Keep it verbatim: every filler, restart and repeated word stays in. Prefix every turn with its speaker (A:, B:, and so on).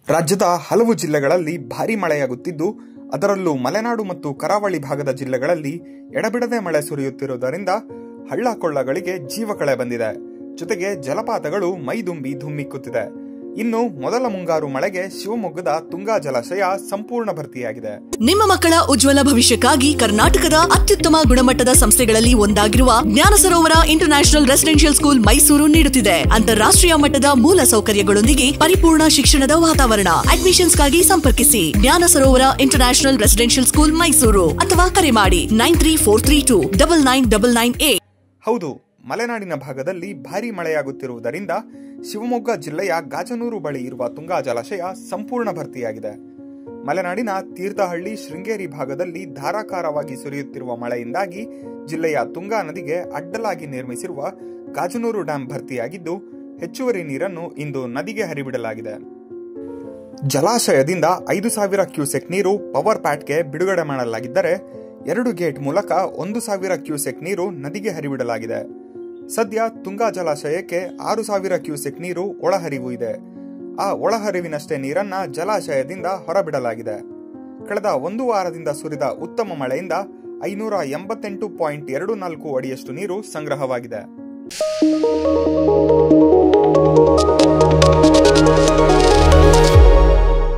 A: ರಾಜ್ಯದ ಹಲವು ಜಿಲ್ಲೆಗಳಲ್ಲಿ ಭಾರೀ ಮಳೆಯಾಗುತ್ತಿದ್ದು, ಅದರಲ್ಲೂ ಮಲೆನಾಡು ಮತ್ತು ಕರಾವಳಿ ಭಾಗದ ಜಿಲ್ಲೆಗಳಲ್ಲಿ ಎಡಬಿಡದೆ ಮಳೆ ಸುರಿಯುತ್ತಿರುವುದರಿಂದ ಹಳ್ಳ ಕೊಳ್ಳಗಳಿಗೆ ಜೀವಕಳೆ ಬಂದಿದೆ. ಜೊತೆಗೆ ಜಲಪಾತಗಳು ಮೈದುಂಬಿ ಧುಮ್ಮಿಕ್ಕುತ್ತಿದೆ. ಇನ್ನು ಮೊದಲ ಮುಂಗಾರು ಮಳೆಗೆ ಶಿವಮೊಗ್ಗದ ತುಂಗಾ ಜಲಾಶಯ ಸಂಪೂರ್ಣ ಭರ್ತಿಯಾಗಿದೆ.
B: ನಿಮ್ಮ ಮಕ್ಕಳ ಉಜ್ವಲ ಭವಿಷ್ಯಕ್ಕಾಗಿ ಕರ್ನಾಟಕದ ಅತ್ಯುತ್ತಮ ಗುಣಮಟ್ಟದ ಸಂಸ್ಥೆಗಳಲ್ಲಿ ಒಂದಾಗಿರುವ Jnana Sarovara international residential school Mysuru ನೀಡುತ್ತಿದೆ ಅಂತಾರಾಷ್ಟ್ರೀಯ ಮಟ್ಟದ ಮೂಲ ಸೌಕರ್ಯಗಳೊಂದಿಗೆ ಪರಿಪೂರ್ಣ ಶಿಕ್ಷಣದ ವಾತಾವರಣ. ಅಡ್ಮಿಷನ್ಸ್ಗಾಗಿ ಸಂಪರ್ಕಿಸಿ Jnana Sarovara international residential school Mysuru ಅಥವಾ ಕರೆ ಮಾಡಿ nine three four three two double nine double nine eight.
A: ಹೌದು, ಮಲೆನಾಡಿನ ಭಾಗದಲ್ಲಿ ಭಾರೀ ಮಳೆಯಾಗುತ್ತಿರುವುದರಿಂದ ಶಿವಮೊಗ್ಗ ಜಿಲ್ಲೆಯ ಗಾಜನೂರು ಬಳಿ ಇರುವ ತುಂಗಾ ಜಲಾಶಯ ಸಂಪೂರ್ಣ ಭರ್ತಿಯಾಗಿದೆ. ಮಲೆನಾಡಿನ ತೀರ್ಥಹಳ್ಳಿ, ಶೃಂಗೇರಿ ಭಾಗದಲ್ಲಿ ಧಾರಾಕಾರವಾಗಿ ಸುರಿಯುತ್ತಿರುವ ಮಳೆಯಿಂದಾಗಿ ಜಿಲ್ಲೆಯ ತುಂಗಾ ನದಿಗೆ ಅಡ್ಡಲಾಗಿ ನಿರ್ಮಿಸಿರುವ ಗಾಜನೂರು ಡ್ಯಾಂ ಭರ್ತಿಯಾಗಿದ್ದು, ಹೆಚ್ಚುವರಿ ನೀರನ್ನು ಇಂದು ನದಿಗೆ ಹರಿಬಿಡಲಾಗಿದೆ. ಜಲಾಶಯದಿಂದ ಐದು ಸಾವಿರ ಕ್ಯೂಸೆಕ್ ನೀರು ಪವರ್ ಪ್ಯಾಟ್ಗೆ ಬಿಡುಗಡೆ ಮಾಡಲಾಗಿದ್ದರೆ, ಎರಡು ಗೇಟ್ ಮೂಲಕ ಒಂದು ಸಾವಿರ ಕ್ಯೂಸೆಕ್ ನೀರು ನದಿಗೆ ಹರಿಬಿಡಲಾಗಿದೆ. ಸದ್ಯ ತುಂಗಾ ಜಲಾಶಯಕ್ಕೆ ಆರು ಸಾವಿರ ಕ್ಯೂಸೆಕ್ ನೀರು ಒಳಹರಿವು ಇದೆ. ಆ ಒಳಹರಿವಿನಷ್ಟೇ ನೀರನ್ನ ಜಲಾಶಯದಿಂದ ಹೊರಬಿಡಲಾಗಿದೆ. ಕಳೆದ ಒಂದು ವಾರದಿಂದ ಸುರಿದ ಉತ್ತಮ ಮಳೆಯಿಂದ ಐನೂರ ಎಂಬತ್ತೆಂಟು ಪಾಯಿಂಟ್ ಎರಡು ನಾಲ್ಕು ಅಡಿಯಷ್ಟು ನೀರು ಸಂಗ್ರಹವಾಗಿದೆ.